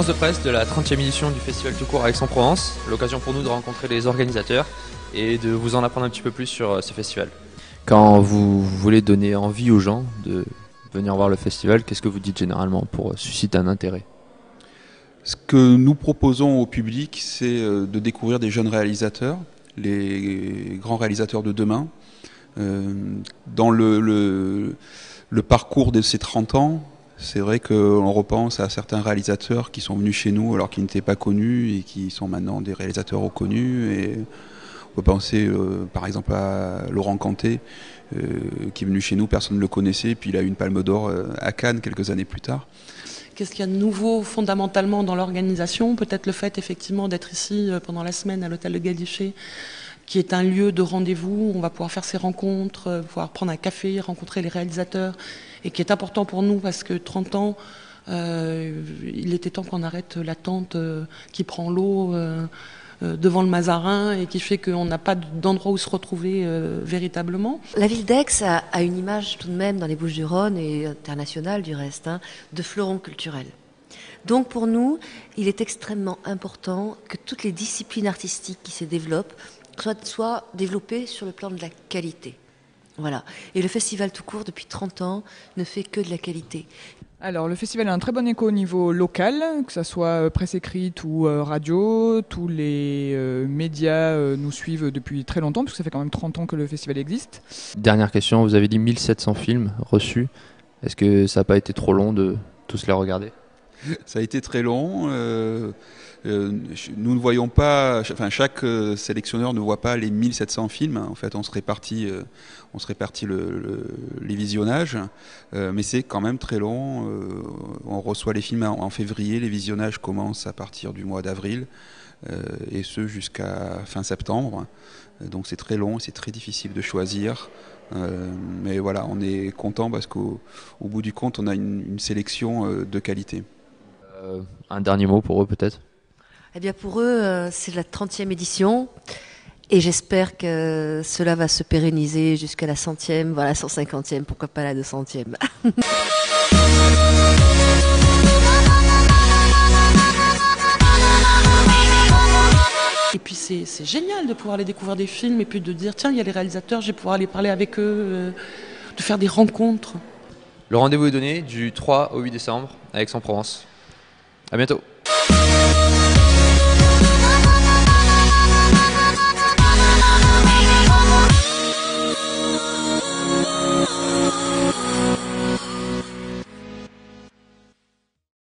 conférence de presse de la 30e édition du Festival Tout Court à Aix-en-Provence. L'occasion pour nous de rencontrer les organisateurs et de vous en apprendre un petit peu plus sur ce festival. Quand vous voulez donner envie aux gens de venir voir le festival, qu'est-ce que vous dites généralement pour susciter un intérêt ? Ce que nous proposons au public, c'est de découvrir des jeunes réalisateurs, les grands réalisateurs de demain. Dans le parcours de ces 30 ans, c'est vrai qu'on repense à certains réalisateurs qui sont venus chez nous alors qu'ils n'étaient pas connus et qui sont maintenant des réalisateurs reconnus. Et on peut penser par exemple à Laurent Canté, qui est venu chez nous, personne ne le connaissait, puis il a eu une Palme d'Or à Cannes quelques années plus tard. Qu'est-ce qu'il y a de nouveau fondamentalement dans l'organisation ? Peut-être le fait effectivement d'être ici pendant la semaine à l'hôtel de Gadiché, qui est un lieu de rendez-vous. On va pouvoir faire ces rencontres, pouvoir prendre un café, rencontrer les réalisateurs, et qui est important pour nous parce que 30 ans, il était temps qu'on arrête l'attente qui prend l'eau devant le Mazarin et qui fait qu'on n'a pas d'endroit où se retrouver véritablement. La ville d'Aix a une image tout de même dans les Bouches-du-Rhône et internationale du reste, de fleuron culturel. Donc pour nous, il est extrêmement important que toutes les disciplines artistiques qui se développent soient développées sur le plan de la qualité. Voilà. Et le festival tout court, depuis 30 ans, ne fait que de la qualité. Alors, le festival a un très bon écho au niveau local, que ce soit presse écrite ou radio. Tous les médias nous suivent depuis très longtemps, puisque ça fait quand même 30 ans que le festival existe. Dernière question, vous avez dit 1700 films reçus. Est-ce que ça n'a pas été trop long de tous les regarder ? Ça a été très long. Nous ne voyons pas, enfin chaque sélectionneur ne voit pas les 1700 films. En fait, on se répartit les visionnages, mais c'est quand même très long. On reçoit les films en février, les visionnages commencent à partir du mois d'avril, et ce jusqu'à fin septembre. Donc c'est très long, c'est très difficile de choisir. Mais voilà, on est content parce qu'au bout du compte, on a une sélection de qualité. Un dernier mot pour eux peut-être ? Eh bien pour eux, c'est la 30e édition et j'espère que cela va se pérenniser jusqu'à la 100e, voilà, 150e, pourquoi pas la 200e. Et puis c'est génial de pouvoir aller découvrir des films et puis de dire tiens, il y a les réalisateurs, je vais pouvoir aller parler avec eux, de faire des rencontres. Le rendez-vous est donné du 3 au 8 décembre à Aix-en-Provence. À bientôt.